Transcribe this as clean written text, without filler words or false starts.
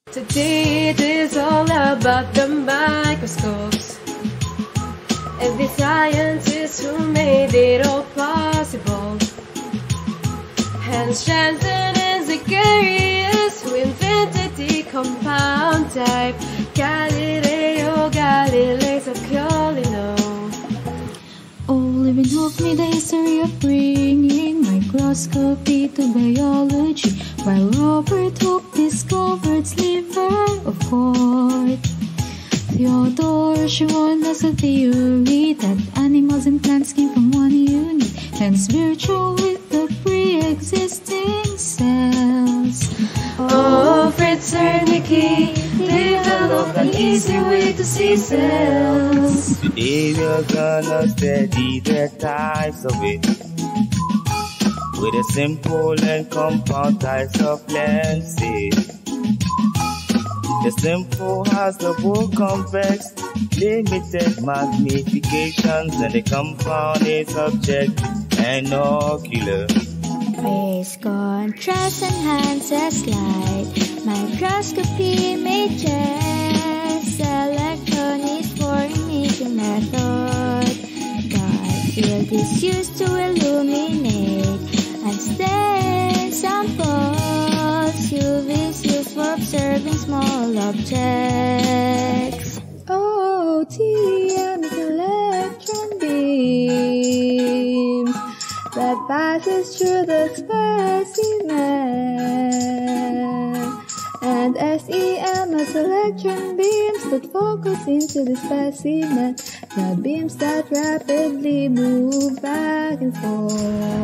Today it is all about the microscopes and the scientists who made it all possible. Hans Janssen and Zacharias who invented the compound type. Galileo Galilei Scaccolino. Oh, living hope made the history of bringing microscopy to biology, while Robert Hooke discovered sliver of cork. Theodore Schwann has a theory that animals and plants came from one unit, hence virtual with the pre-existing cells. Oh, Fritz Zernike developed an easy way to see cells. Today we're gonna study the types of it, with a simple and compound types of lenses. The simple has the full convex, limited magnifications, and the compound is objective and ocular. Raise contrast enhances light. Microscopy images. Electron is for imaging method. Dark field is used to illuminate unstained samples. UV is used for observing small objects. Oh, TEM is electron beams that passes through the specimen, and SEM is electron beams that focus into the specimen, the beams that rapidly move back and forth.